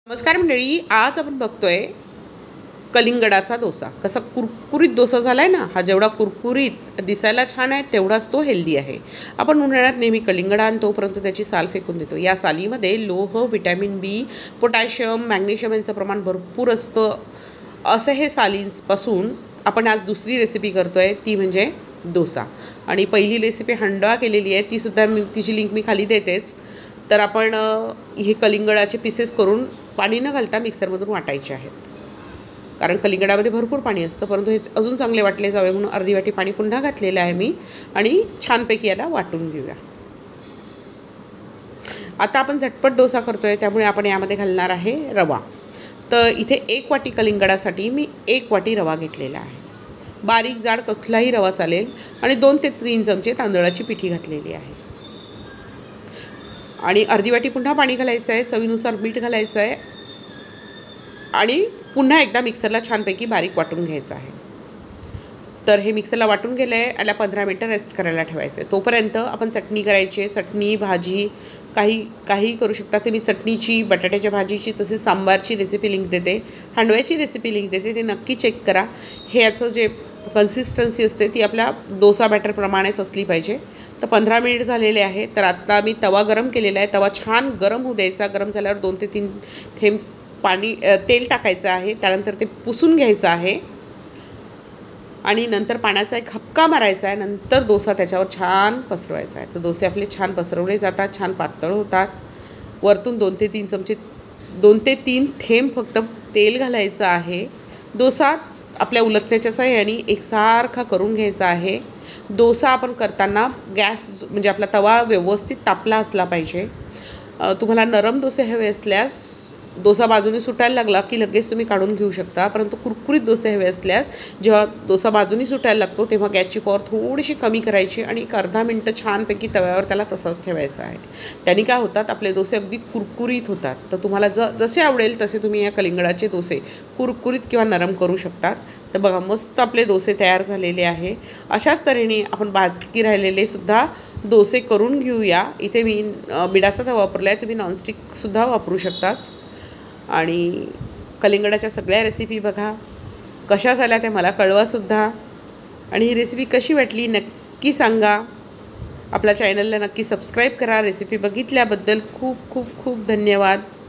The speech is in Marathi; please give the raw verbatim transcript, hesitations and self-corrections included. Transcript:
नमस्कार मंडळी, आज आपण बघतोय कलिंगडाचा डोसा. कसा कुरकुरीत डोसा झाला आहे ना. हा जेवढा कुरकुरीत दिसायला छान आहे तेवढाच तो हेल्दी आहे. आपण उन्हाळ्यात नेहमी कलिंगड आणतो, परंतु त्याची साल फेकून देतो. या सालीमध्ये लोह, व्हिटॅमिन बी, पोटॅशियम, मॅग्नेशियम यांचं प्रमाण भरपूर असतं. असं हे सालींपासून आपण आज दुसरी रेसिपी करतो आहे, ती म्हणजे डोसा. आणि पहिली रेसिपी हंडवा केलेली आहे, तीसुद्धा मी तिची लिंक मी खाली देतेच. तर आपण हे कलिंगडाचे पीसेस करून पाणी न घालता मिक्सरमधून वाटायचे आहेत, कारण कलिंगडामध्ये भरपूर पाणी असतं. परंतु हे अजून चांगले वाटले जावे म्हणून अर्धी वाटी पाणी पुन्हा घातलेलं आहे मी, आणि छानपैकी याला वाटून घेऊया. आता आपण झटपट डोसा करतो आहे, त्यामुळे आपण यामध्ये घालणार आहे रवा. तर इथे एक वाटी कलिंगडासाठी मी एक वाटी रवा घेतलेला आहे. बारीक जाड कसलाही रवा चालेल. आणि दोन ते तीन चमचे तांदळाची पिठी घातलेली आहे. आणि अर्धी वाटी पुन्हा पाणी घालायचं आहे. चवीनुसार मीठ घालायचं आहे. आणि पुन्हा एकदा मिक्सरला छानपैकी बारीक वाटून घ्यायचं आहे. तर हे मिक्सरला वाटून गेलं आहे. याला पंधरा मिनटं रेस्ट करायला ठेवायचं आहे. तोपर्यंत आपण चटणी करायची आहे. चटणी, भाजी काही काही करू शकता. ते मी चटणीची, बटाट्याच्या भाजीची, तसेच सांबारची रेसिपी लिंक देते, हांडव्याची रेसिपी लिंक देते. ते नक्की चेक करा. हे याचं जे कन्सिस्टन्सी असते ती आपल्या डोसा बॅटरप्रमाणेच असली पाहिजे. तर पंधरा मिनिट झालेले आहे. तर आता मी तवा गरम केलेला आहे. तवा छान गरम होऊ द्यायचा. गरम झाल्यावर दोन ते तीन थेंब पाणी तेल टाकायचं आहे. त्यानंतर ते पुसून घ्यायचं आहे. आणि नंतर पाण्याचा एक हपका मारायचा आहे. नंतर डोसा त्याच्यावर छान पसरवायचा आहे. तर डोसे आपले छान पसरवले जातात, छान पातळ होतात. वरतून दोन ते तीन चमचे दोन ते तीन थेंब फक्त तेल घालायचं आहे. डोसा आपल्या उलटण्याच्या सहाय्याने एकसारखा करून घ्यायचा आहे. डोसा आपण करताना गॅस म्हणजे आपला तवा व्यवस्थित तापला असला पाहिजे. तुम्हाला नरम डोसे हवे असल्यास डोसा बाजूने सुटायला लागला की लगेच तुम्ही काढून घेऊ शकता. परंतु कुरकुरीत डोसे हवे असल्यास जेव्हा डोसा बाजूने सुटायला लागतो तेव्हा गॅसची पॉवर थोडीशी कमी करायची आणि एक अर्धा मिनटं छानपैकी तव्यावर त्याला तसाच ठेवायचा आहे. त्यांनी काय होतात, आपले डोसे अगदी कुरकुरीत होतात. तर तुम्हाला ज जसे आवडेल तसे तुम्ही या कलिंगडाचे डोसे कुरकुरीत किंवा नरम करू शकतात. तर बघा, मस्त आपले डोसे तयार झालेले आहे. अशाच तऱ्हेने आपण बाकी राहिलेले सुद्धा डोसे करून घेऊया. इथे मी बिडाचा तवा वापरला आहे, तुम्ही नॉनस्टिकसुद्धा वापरू शकताच. आणि कलिंगडाच्या सगळ्या रेसिपी बघा कशा झाल्या त्या मला कळवासुद्धा. आणि ही रेसिपी कशी वाटली नक्की सांगा. आपल्या चॅनलला नक्की सबस्क्राईब करा. रेसिपी बघितल्याबद्दल खूप खूप खूप धन्यवाद.